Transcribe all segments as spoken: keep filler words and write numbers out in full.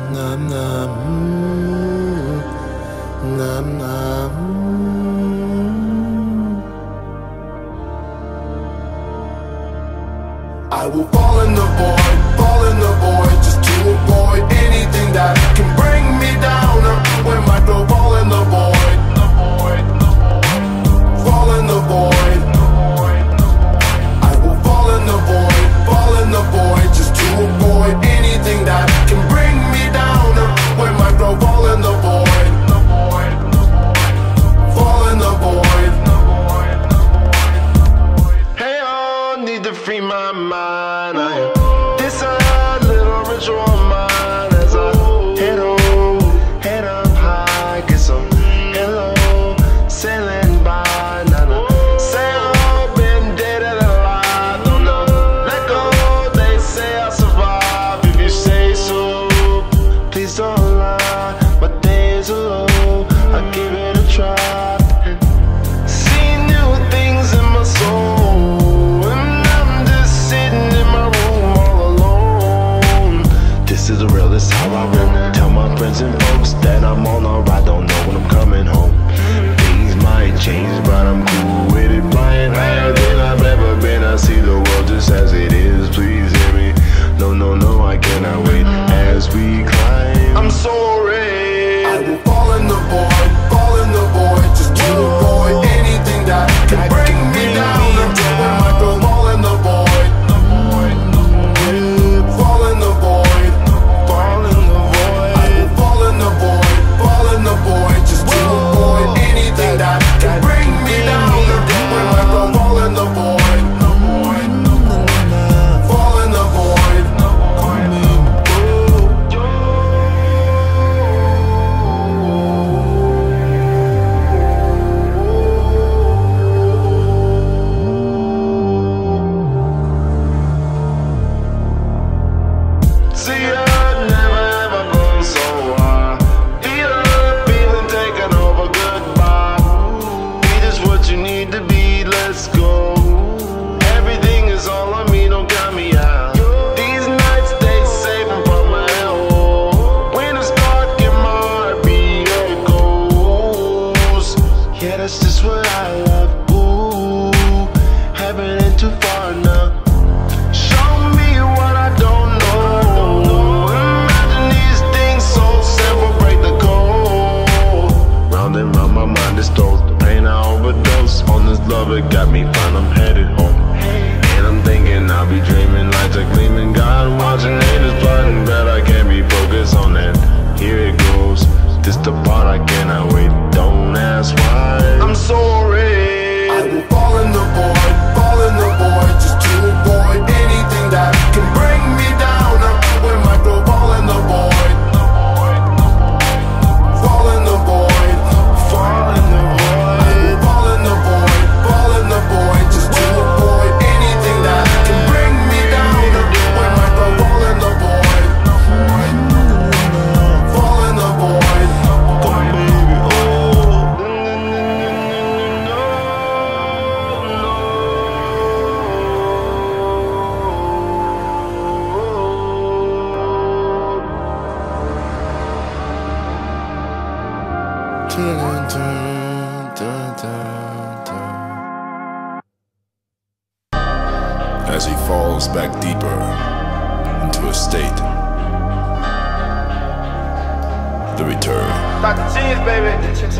Nam nam, nam nam. I will fall in the void, fall in the void, just to avoid anything that can bring me down. When my throw, fall in the void, fall in the void. I will fall in the void, fall in the void, just to avoid anything that can bring me down. When my throw, fall in the void, fall in the void. Hey, I need to free my mind. I am this a little ritual of mine as I head home, head up high, get some hello, sailing by. Now the sail been dead and alive. Don't know, let go. They say I'll survive if you say so. Please don't lie, my days are low. I give it a try and see new things in my soul. This is the real, this is how I roll. Tell my friends and folks that I'm on alright. Don't know when I'm coming home. Things might change, but I'm cool with it. Flying higher than I've ever been. I see the world just as it is. Please hear me. No, no, no, I cannot wait as we climb. I'm sorry. I will fall in the void, fall in the void, just to avoid anything that can bring me down. When my throw, fall in the void. It got me fine, I'm headed home. And I'm thinking I'll be dreaming, lights are gleaming. God watching, haters plotting, but I can't be focused on that. Here it goes, this the part I cannot wait. Don't ask why. I'm sorry. I will fall in the void, fall in the void, just to avoid anything that can bring me down. When my throw, fall in the void, fall in the void, fall in the void. Void, just to avoid anything that can bring me down. When my throw, fall in the void, fall in the void. Come baby, oh. Dun, dun, dun, dun, dun. As he falls back deeper into a state, the return. Doctor Cheese, baby.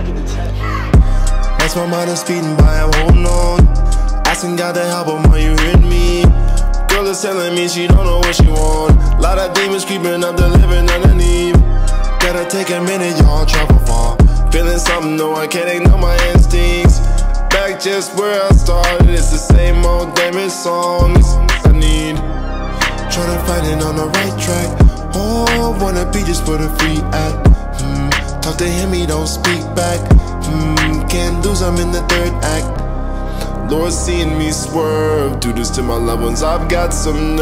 As my mind is speeding by, I'm holding on, asking God to help him. Are you hearing me? Girl is telling me she don't know what she want. Lot of demons creeping up, they're living underneath. Gotta take a minute, y'all, travel far. Feeling something, no, I can't ignore my instincts. Back just where I started, it's the same old damn songs I need. Trying to find it on the right track. Oh, wanna be just for the free act. Hmm, talk to him, he don't speak back. Hmm, can't lose, I'm in the third act. Lord, seeing me swerve, do this to my loved ones, I've got some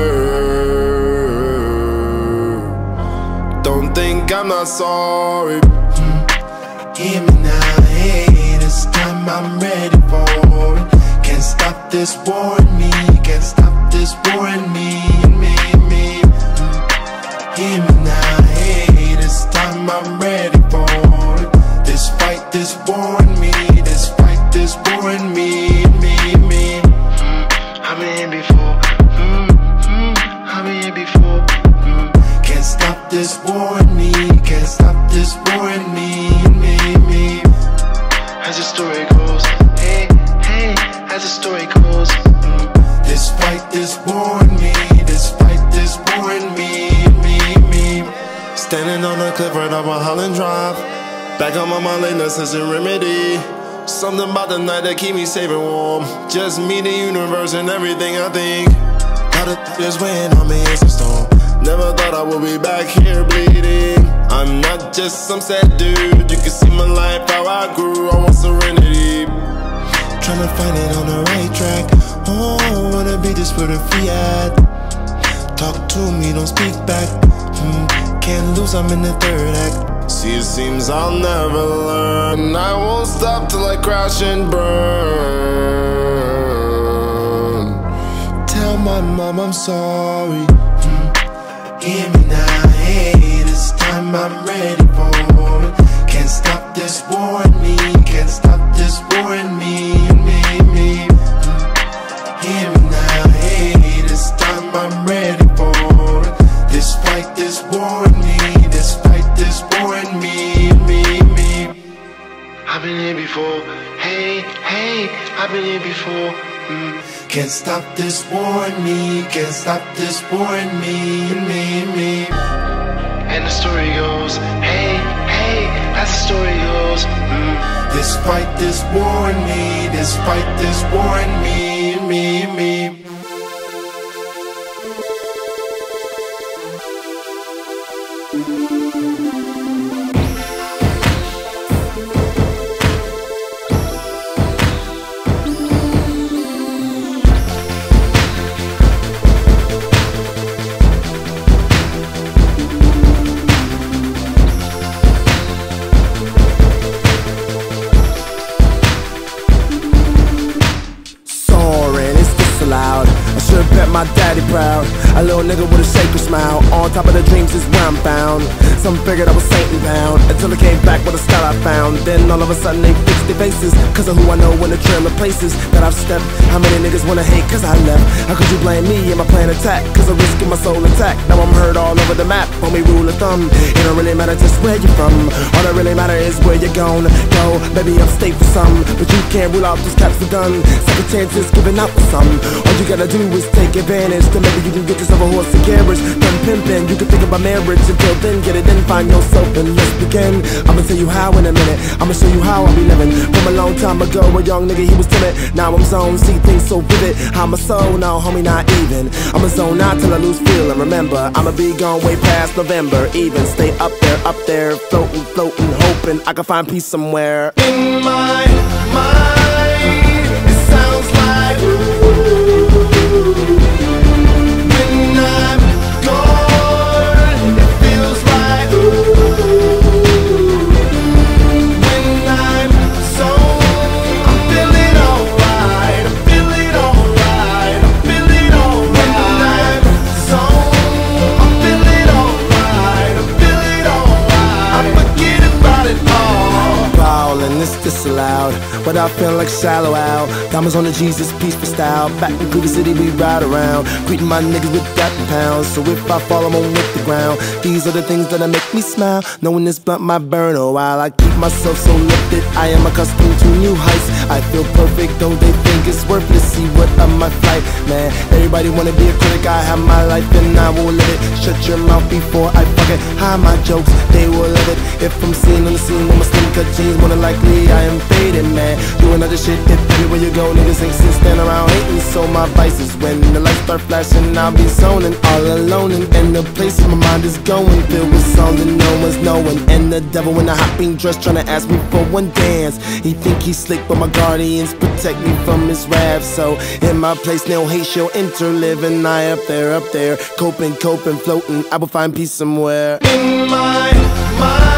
nerve. Don't think I'm not sorry. Hmm, hear me now, hey, this time I'm ready for it. Can't stop this war in me, can't stop this war in me, in me, in me. Hmm, hear me now, hey. this war in me, can't stop this war in me, me, me. As the story goes, hey, hey, as the story goes, mm. Despite this war in me, despite this war in me, me, me. Standing on the cliff right off of Holland Drive, back on my mind, lateness is a remedy. Something about the night that keep me safe and warm. Just me, the universe, and everything I think. How the is weighing on me, it's a storm. Never thought I would be back here bleeding. I'm not just some sad dude. You can see my life, how I grew. I want serenity. Tryna find it on the right track. Oh, wanna be just where the free at. Talk to me, don't speak back. hmm, Can't lose, I'm in the third act. See, it seems I'll never learn. I won't stop till I crash and burn. Tell my mom I'm sorry. hmm. Hear me now, hey, this time I'm ready for it. Can't stop this war in me, can't stop this war in me, me, me. hmm. Hear me now, hey, this time I'm ready for it. Despite this war in me, despite this war in me, me, me. I've been here before, hey, hey, I've been here before. mm. Can't stop this war in me, can't stop this war in me, me, me. And the story goes, hey, hey, as the story goes, mm. Despite this war in me, despite this war in me, me, me. I should've bet my daddy proud. A little nigga with a sacred smile. On top of the dreams is where I'm bound. Some figured I was Satan bound, until I came back with a style I found. Then all of a sudden they fixed their faces, cause of who I know in the trail of places that I've stepped. How many niggas wanna hate cause I left? How could you blame me and my plan attack? Cause I'm risking my soul intact. Now I'm heard all over the map, homie rule of thumb. It don't really matter just where you're from. All that really matter is where you're gonna go. Maybe I'm state for some, but you can't rule out those caps are done. Second chances giving out for some. All you gotta do is take advantage, then maybe you can get yourself a horse and carriage. Done pimping, you can think about marriage. Until then, get it, then find yourself and let's begin. I'ma tell you how in a minute, I'ma show you how I be living. From a long time ago, a young nigga, he was timid. Now I'm zoned, see things so vivid. I'm a soul, now homie, not even. I'ma zone out till I lose feeling. Remember, I'ma be gone way past November. Even stay up there, up there, floating, floating, hoping I can find peace somewhere. In my mind, it sounds like ooh. When I'm gone, it feels like ooh. When I'm sold, I'm feeling alright, I'm feeling alright, I'm feeling alright. When I'm sold, I'm feeling alright, I'm feeling alright. I forget about it all. Ballin', it's disallowed, but I feel like shallow out. Diamonds on the Jesus peaceful style. Back in Cougar City we ride around, greeting my niggas with that pounds. So if I fall, I'm on with the ground. These are the things that make me smile. Knowing this blunt might burn a while. I keep myself so lifted, I am accustomed to new heights. I feel perfect, though they think it's worthless. See what of my flight, man. Everybody wanna be a critic, I have my life and I will live it. Shut your mouth before I fucking hide my jokes, they will live it. If I'm seen on the scene with my slim cut jeans, more than likely I am faded, man. Doing other shit, if everywhere you go, niggas ain't sit stand around hating. So my vices, when the lights start flashing, I'll be zoning all alone. And, and the place my mind is going, filled with songs that no one's knowing. And the devil in a hot pink dress trying to ask me for one dance. He think he's slick, but my guardians protect me from his wrath. So in my place, no hate shall enter, living I up there, up there, coping, coping, floating. I will find peace somewhere. In my mind.